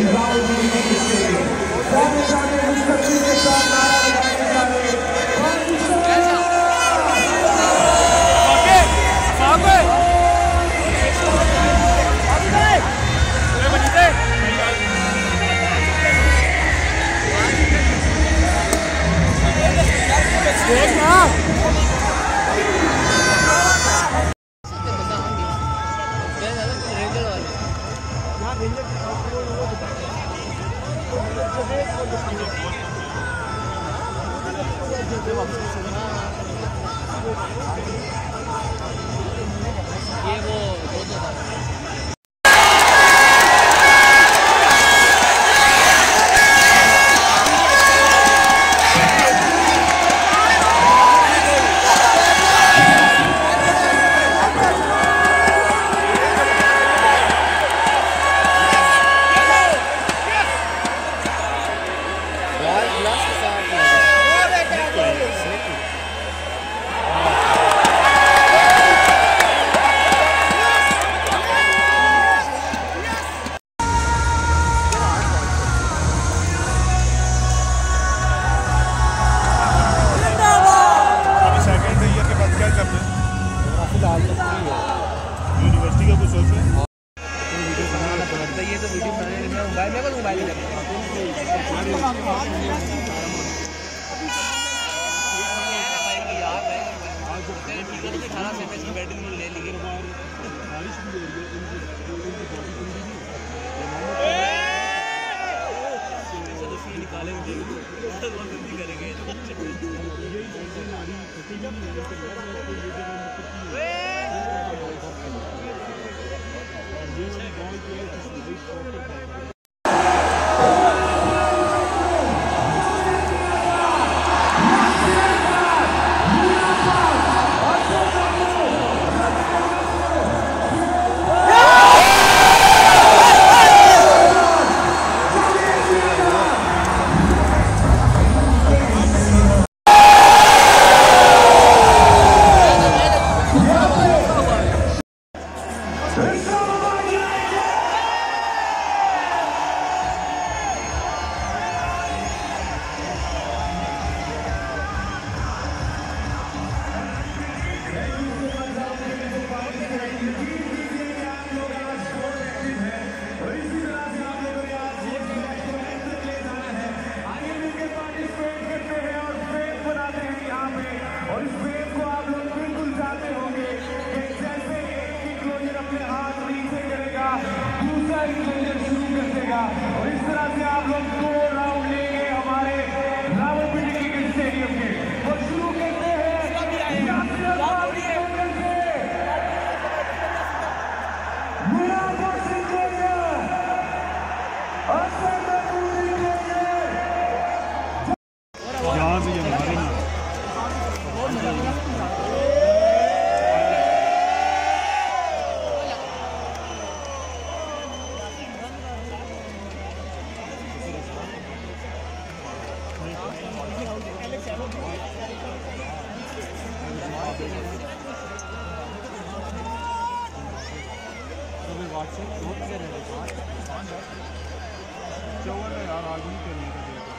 University का कुछ सोच है? ये तो वीडियो बनाने में मोबाइल में मोबाइल ले ली बारिश भी निकालेंगे और इस तरह से आप लोग 2 राउंड लेंगे हमारे रावलपिंडी क्रिकेट स्टेडियम के और शुरू करते हैं यहाँ से यार आज नहीं करने का